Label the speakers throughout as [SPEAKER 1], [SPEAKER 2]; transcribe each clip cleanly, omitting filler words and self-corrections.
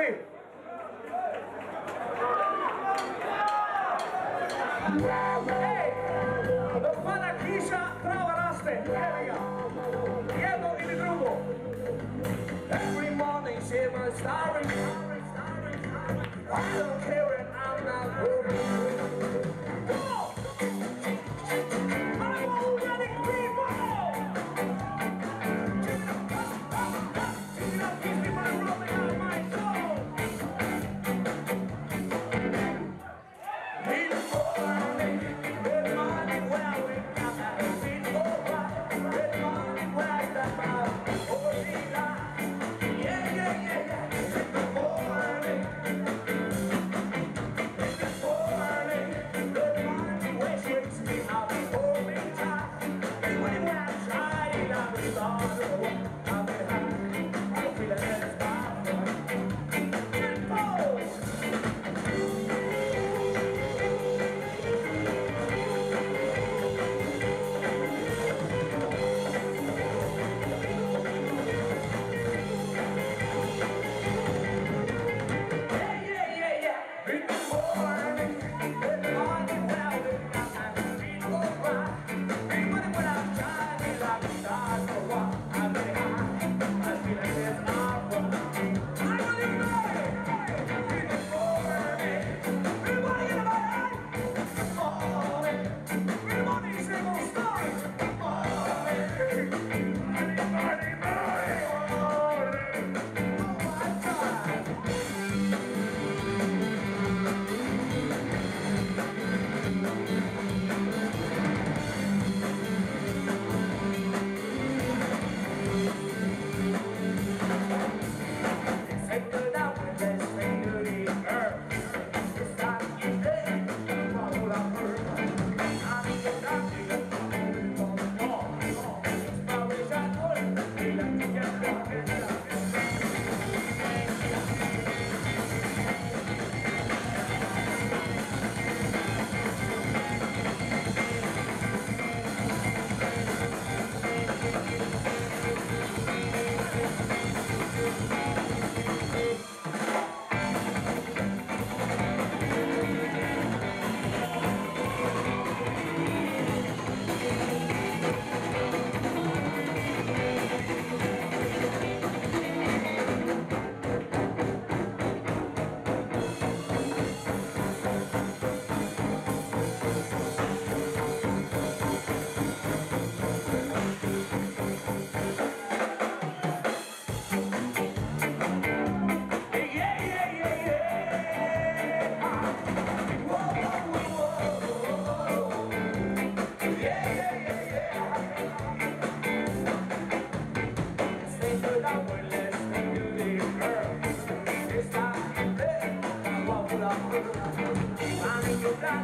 [SPEAKER 1] ready? Hey, do pada kiša, trava raste, evo ga, jedno ili drugo. Every morning she was starving, I don't care and I'm not worried. Come on! I'm already people! Check it out, kiss me by rolling out my soul. In the morning, good morning, when I wake up, I feel alright. Good morning, when I step out, oh, Sheila. Yeah, yeah, yeah, yeah. In the morning, good morning, which wakes me up, hold me tight. And when I'm trying, I'm starting to walk, I'm behind, I feel like it's fine. Good pose!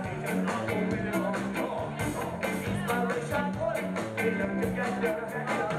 [SPEAKER 1] Inspiration,